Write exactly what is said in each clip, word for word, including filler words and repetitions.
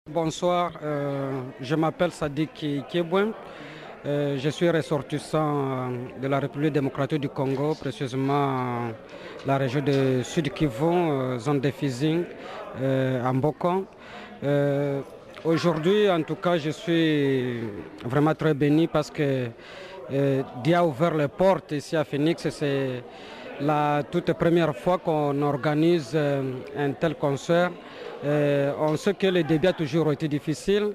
Bonsoir, euh, je m'appelle Sadiq Kiebouin. Euh, je suis ressortissant de la République démocratique du Congo, précisément la région de Sud Kivu, euh, zone de Fizing, euh, en Bokon. Euh, Aujourd'hui, en tout cas, je suis vraiment très béni parce que euh, Dieu a ouvert les portes ici à Phoenix. C'est la toute première fois qu'on organise euh, un tel concert. Euh, on sait que le début a toujours été difficile.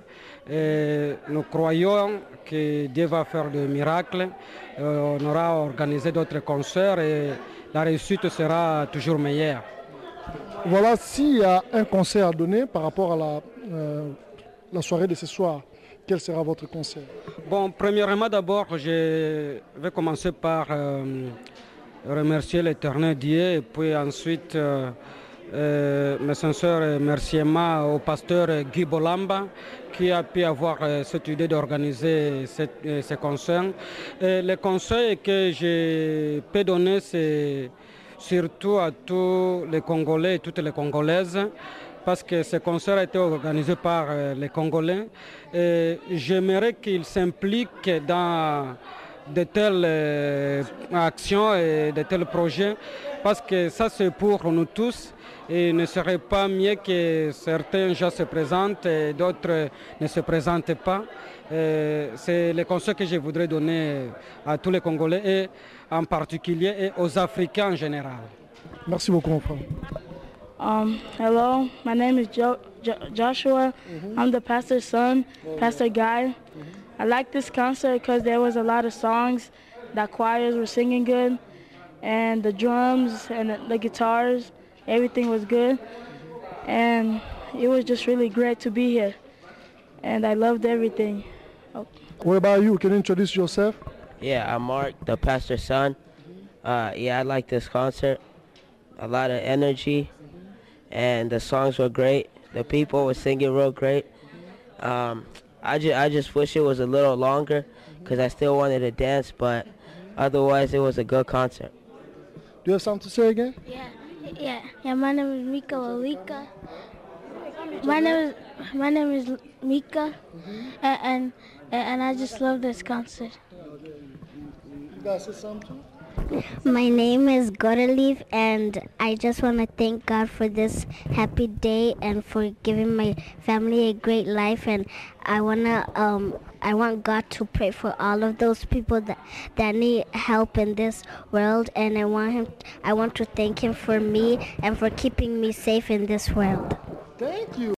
Et nous croyons que Dieu va faire des miracles. Euh, on aura organisé d'autres concerts et la réussite sera toujours meilleure. Voilà, s'il y a un concert à donner par rapport à la, euh, la soirée de ce soir, quel sera votre concert? Bon, premièrement, d'abord, je vais commencer par euh, remercier l'Éternel Dieu et puis ensuite euh, euh, mes sincères remerciements au pasteur Guy Bolamba qui a pu avoir euh, cette idée d'organiser euh, ce concert. Et le conseil que je peux donner, c'est surtout à tous les Congolais et toutes les Congolaises, parce que ce concert a été organisé par euh, les Congolais. Et j'aimerais qu'ils s'impliquent dans de telles euh, actions et de tels projets, parce que ça c'est pour nous tous. Et il ne serait pas mieux que certains gens se présentent et d'autres ne se présentent pas. C'est le conseil que je voudrais donner à tous les Congolais et en particulier et aux Africains en général. Merci beaucoup, mon frère. Um, hello, my name is jo jo Joshua. Mm-hmm. I'm the pastor's son, oh, Pastor Guy. Mm-hmm. I like this concert because there was a lot of songs. The choirs were singing good, and the drums and the, the guitars, everything was good. Mm-hmm. And it was just really great to be here. And I loved everything. Oh. What about you? Can you introduce yourself? Yeah, I'm Mark, the pastor's son. Uh, yeah, I like this concert. A lot of energy, and the songs were great. The people were singing real great. Um, I, ju I just wish it was a little longer because I still wanted to dance, but otherwise it was a good concert. Do you have something to say again? Yeah, yeah, yeah. My name is Mika Walika. My name is my name is Mika, mm-hmm. and, and and I just love this concert. You guys say something? My name is Godelief, and I just want to thank God for this happy day and for giving my family a great life. And I wanna, um, I want God to pray for all of those people that that need help in this world. And I want him, I want to thank Him for me and for keeping me safe in this world. Thank you.